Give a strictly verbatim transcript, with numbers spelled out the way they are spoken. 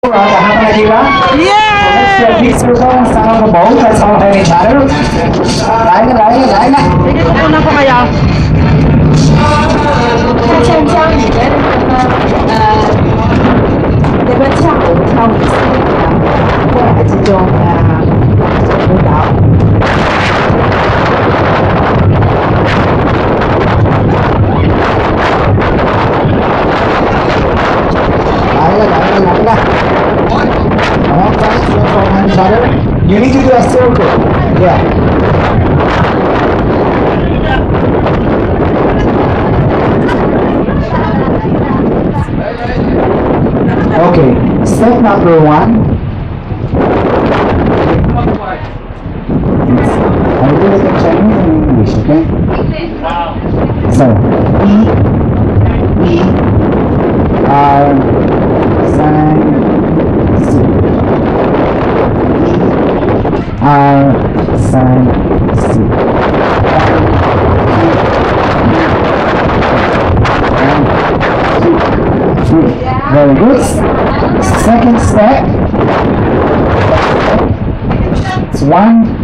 Rồi, cả hai tay đi đó. Yeah! Let's do this one. Start on the boat. Let's all have each other. Đấy, đấy, đấy, đấy. Sige, kukunan ko kayo. 它像教你的呃那个跳舞跳舞系列一样，过来这种呃舞蹈。 Đấy, đấy, đấy, đấy, đấy. All right, let's all have each other. You need to do a circle. Yeah. Okay, step number one. I will do it in Chinese and English, okay? So, E, E, R, San, Si. E, R, San, Si. Very good. Second step. It's one,